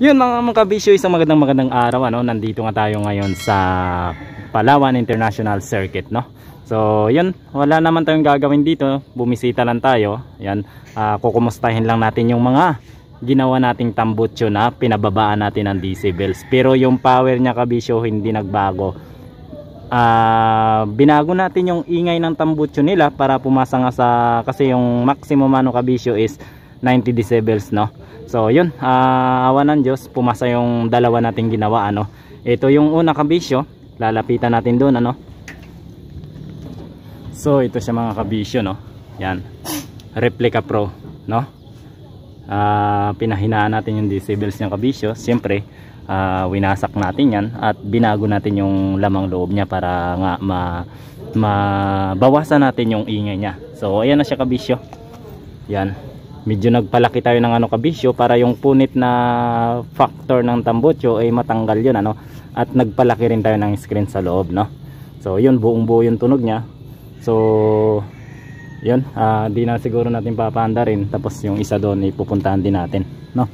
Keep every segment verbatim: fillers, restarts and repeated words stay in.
Yun mga mga kabisyo, isang magandang magandang araw ano. Nandito nga tayo ngayon sa Palawan International Circuit, no. So yun, wala naman tayong gagawin dito. Bumisita lang tayo. Yan, uh, kukumustahin lang natin yung mga ginawa nating tambutso na pinababaan natin ng decibels. Pero yung power niya kabisyo hindi nagbago. Uh, binago natin yung ingay ng tambutso nila para pumasa nga sa, kasi yung maximum ano kabisyo is ninety decibels, no. So yun, uh, awan ng Diyos, pumasa yung dalawa nating ginawa ano. Ito yung una kabisyo, lalapitan natin doon ano. So ito siya mga kabisyo, no. Yan, Replica Pro, no. Uh, pinahinaan natin yung decibels ng kabisyo. Siyempre uh, winasak natin yan at binago natin yung lamang loob niya para nga ma mabawasan natin yung ingay niya. So ayan na siya kabisyo. Yan, medyo nagpalaki tayo ng ano kabisyo para yung punit na factor ng tambutso ay matanggal yun ano, at nagpalaki rin tayo ng screen sa loob, no. So yun, buong buo yung tunog niya. So yun, uh, di na siguro natin papaanda rin, tapos yung isa doon ipupuntahan din natin, no.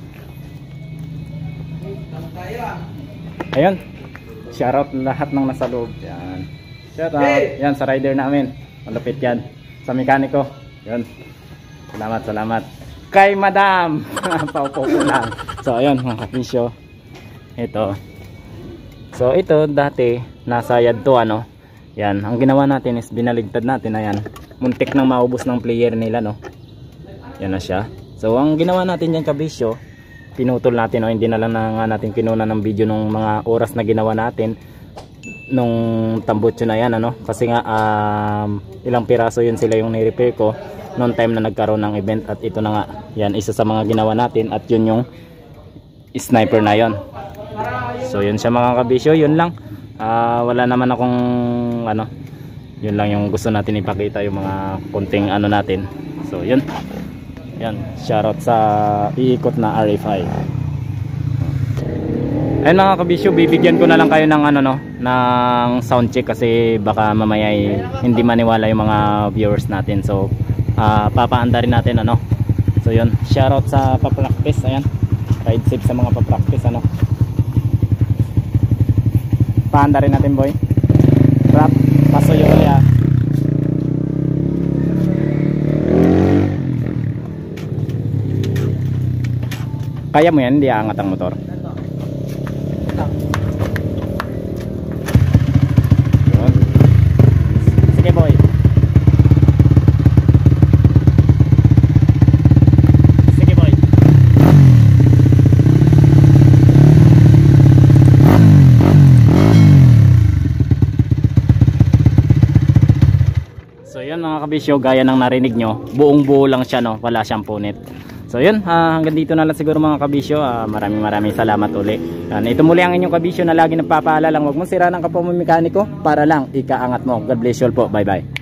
Ayun, shoutout lahat ng nasa loob. Yan, shoutout yan sa rider namin, malupit yan, sa mekaniko. Yun, salamat salamat kay madam. Paupo po lang. So ayun mga kabisyo, ito, so ito dati nasa yad to ano. Yan, ang ginawa natin is binaligtad natin. Ayan, muntik nang maubos ng player nila, no. Yan na siya. So ang ginawa natin dyan kabisyo, pinutol natin, no? Hindi na lang na nga natin kinuna ng video nung mga oras na ginawa natin nung tambutso na yan ano. Kasi nga um, ilang piraso yun sila yung ni-repair ko noong time na nagkaroon ng event. At ito na nga, yan, isa sa mga ginawa natin. At yun yung sniper na yon. So yun siya mga kabisyo, yun lang. uh, Wala naman akong ano, yun lang yung gusto natin ipakita, yung mga konting ano natin. So yun, yan, shoutout sa iikot na R F I. Ayun mga kabisyo, bibigyan ko na lang kayo ng ano no, ng sound check kasi baka mamaya hindi maniwala yung mga viewers natin. So uh, papaanda rin natin ano. So yun, shoutout sa pa-practice. Ayan, ride safe sa mga pa-practice ano. Paanda rin natin boy. Rap, paso yung kaya. Kaya mo yan, hindi aangat ang motor. Yun. Sige boy. Sige boy. So yun mga kabisyo, gaya ng narinig nyo, buong buo lang siya no, wala siyang punit. So yun, uh, hanggang dito na lang siguro mga kabisyo. uh, Maraming maraming salamat uli. uh, Ito muli ang inyong kabisyo na lagi nagpapaalala, huwag mong sira ng kapwa mo mekaniko para lang ikaangat mo. God bless you all po, bye bye.